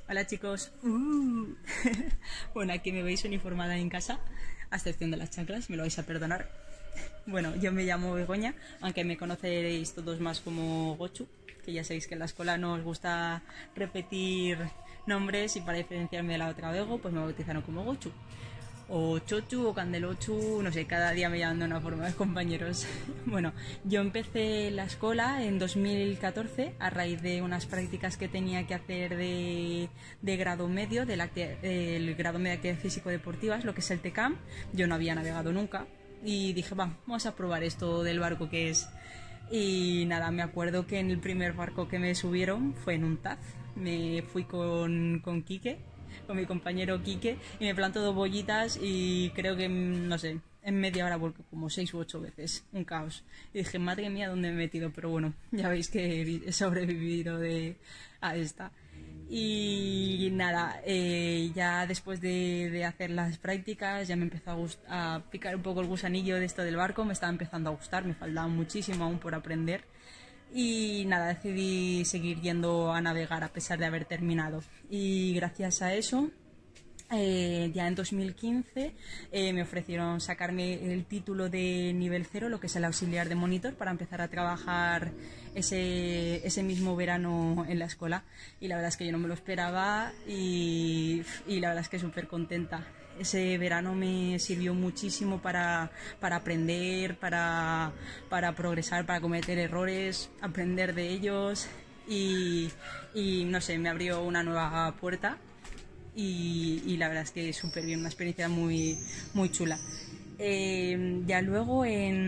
Hola chicos. Bueno, aquí me veis uniformada en casa, a excepción de las chanclas, me lo vais a perdonar. Bueno, yo me llamo Begoña, aunque me conoceréis todos más como Gochu, que ya sabéis que en la escuela no os gusta repetir nombres y para diferenciarme de la otra Bego, pues me bautizaron como Gochu. O Chochu o Candelochu, no sé, cada día me llaman de una forma los compañeros. Bueno, yo empecé la escuela en 2014 a raíz de unas prácticas que tenía que hacer de grado medio, del grado medio de actividades físico-deportivas, lo que es el TECAM. Yo no había navegado nunca y dije, vamos a probar esto del barco que es. Y nada, me acuerdo que en el primer barco que me subieron fue en un TAZ. Me fui con Quique, con mi compañero Quique, y me plantó dos bollitas y creo que, no sé, en media hora volqué como 6 u 8 veces. Un caos. Y dije, madre mía, ¿dónde me he metido? Pero bueno, ya veis que he sobrevivido a esta. Y nada, ya después de hacer las prácticas ya me empezó a picar un poco el gusanillo de esto del barco, me estaba empezando a gustar, me faltaba muchísimo aún por aprender y nada, decidí seguir yendo a navegar a pesar de haber terminado. Y gracias a eso ya en 2015 me ofrecieron sacarme el título de nivel cero, lo que es el auxiliar de monitor, para empezar a trabajar ese mismo verano en la escuela. Y la verdad es que yo no me lo esperaba y la verdad es que súper contenta. Ese verano me sirvió muchísimo para aprender, para progresar, para cometer errores, aprender de ellos y no sé, me abrió una nueva puerta y la verdad es que súper bien, una experiencia muy chula. Ya luego,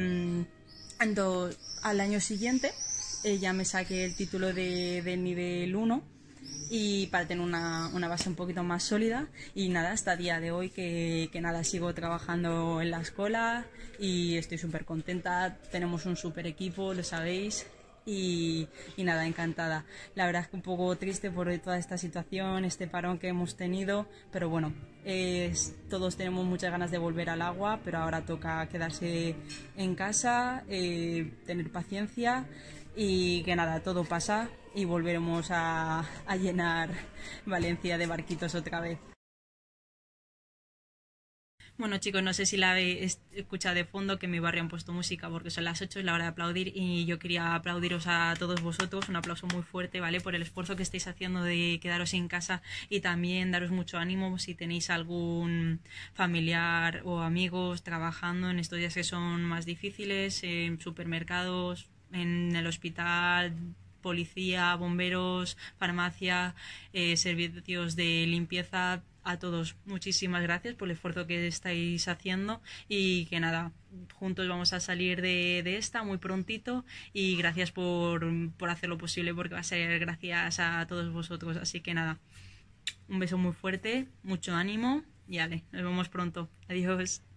al año siguiente, ya me saqué el título de nivel uno y para tener una base un poquito más sólida y nada, hasta el día de hoy que nada, sigo trabajando en la escuela y estoy súper contenta, tenemos un súper equipo, lo sabéis, y nada, encantada. La verdad es que un poco triste por toda esta situación, este parón que hemos tenido, pero bueno, todos tenemos muchas ganas de volver al agua, pero ahora toca quedarse en casa, tener paciencia y que nada, todo pasa y volveremos a llenar Valencia de barquitos otra vez. Bueno chicos, no sé si la habéis escuchado de fondo que en mi barrio han puesto música porque son las 8, es la hora de aplaudir y yo quería aplaudiros a todos vosotros, un aplauso muy fuerte, ¿vale? Por el esfuerzo que estáis haciendo de quedaros en casa y también daros mucho ánimo si tenéis algún familiar o amigos trabajando en estos días que son más difíciles, en supermercados, en el hospital, policía, bomberos, farmacia, servicios de limpieza. A todos, muchísimas gracias por el esfuerzo que estáis haciendo y que nada, juntos vamos a salir de esta muy prontito y gracias por hacer lo posible porque va a ser gracias a todos vosotros. Así que nada, un beso muy fuerte, mucho ánimo y ale, nos vemos pronto. Adiós.